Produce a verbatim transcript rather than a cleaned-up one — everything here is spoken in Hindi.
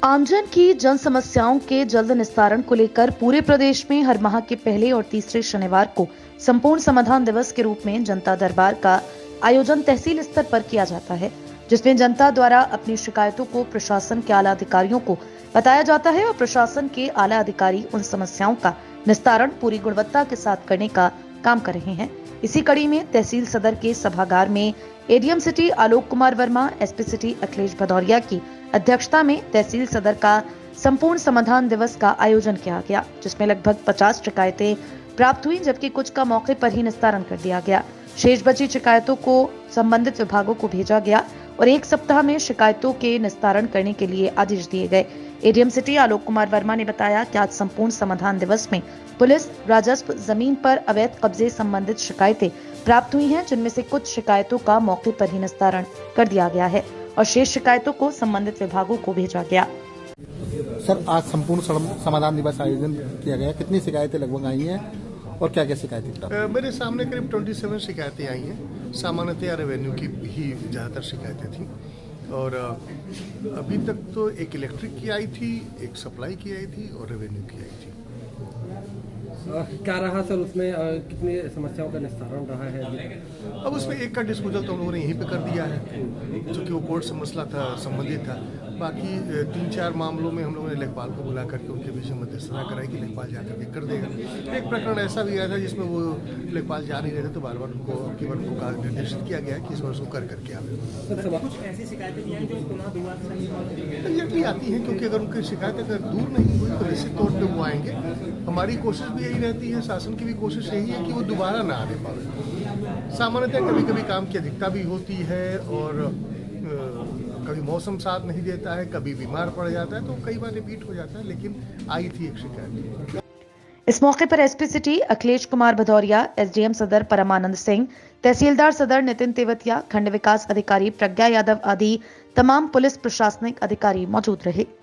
आमजन की जन समस्याओं के जल्द निस्तारण को लेकर पूरे प्रदेश में हर माह के पहले और तीसरे शनिवार को संपूर्ण समाधान दिवस के रूप में जनता दरबार का आयोजन तहसील स्तर पर किया जाता है, जिसमें जनता द्वारा अपनी शिकायतों को प्रशासन के आला अधिकारियों को बताया जाता है और प्रशासन के आला अधिकारी उन समस्याओं का निस्तारण पूरी गुणवत्ता के साथ करने का काम कर रहे हैं। इसी कड़ी में तहसील सदर के सभागार में ADM city Alok Kumar Verma, SP city Akhilesh Bhadauria की अध्यक्षता में तहसील सदर का संपूर्ण समाधान दिवस का आयोजन किया गया, जिसमें लगभग पचास शिकायतें प्राप्त हुई, जबकि कुछ का मौके पर ही निस्तारण कर दिया गया। शेष बची शिकायतों को संबंधित विभागों को भेजा गया और एक सप्ताह में शिकायतों के निस्तारण करने के लिए आदेश दिए गए। एडीएम सिटी आलोक कुमार वर्मा ने बताया कि आज संपूर्ण समाधान दिवस में पुलिस, राजस्व, जमीन पर अवैध कब्जे संबंधित शिकायतें प्राप्त हुई हैं, जिनमें से कुछ शिकायतों का मौके पर ही निस्तारण कर दिया गया है और शेष शिकायतों को संबंधित विभागों को भेजा गया। सर, आज संपूर्ण समाधान दिवस आयोजन किया गया, कितनी शिकायतें लगभग आई हैं और क्या क्या शिकायतें? मेरे सामने करीब सत्ताईस शिकायतें आई हैं। सामान्यतया रेवेन्यू की ही ज़्यादातर शिकायतें थी और अभी तक तो एक इलेक्ट्रिक की आई थी, एक सप्लाई की आई थी और रेवेन्यू की आई थी। क्या रहा सर उसमें, कितनी समस्याओं का निस्तारण रहा है? अब उसमें एक का डिस्पोजल तो हम लोगों ने यहीं पे कर दिया है, क्योंकि वो कोर्ट से मसला था, संबंधित था। बाकी तीन चार मामलों में हम लोगों ने लेखपाल को बुला करके उनके बीच में मध्यस्थता कराई कि लेखपाल जाकर के कर देगा। एक प्रकरण ऐसा भी आया था जिसमें वो लेखपाल जा नहीं रहे थे, तो बार बार उनको की बार उनको निर्देशित किया गया कि इस वर्ष वो कर करके आवे। कुछ ऐसी शिकायतें भी हैं जो पुनः दोबारा नहीं आती हैं, क्योंकि अगर उनकी शिकायत अगर दूर नहीं हुई तो निश्चित तौर पर वो आएंगे। हमारी कोशिश भी यही रहती है, शासन की भी कोशिश यही है कि वो दोबारा ना आने पाए। सामान्यतः कभी कभी काम की अधिकता भी होती है और कभी मौसम साथ नहीं देता है, कभी बीमार पड़ जाता है, तो कई बार रिपीट हो जाता है, लेकिन आई थी एक शिकायत। इस मौके पर SP city Akhilesh Kumar Bhadauria, SDM सदर परमानंद सिंह, तहसीलदार सदर नितिन तेवतिया, खंड विकास अधिकारी प्रज्ञा यादव आदि तमाम पुलिस प्रशासनिक अधिकारी मौजूद रहे।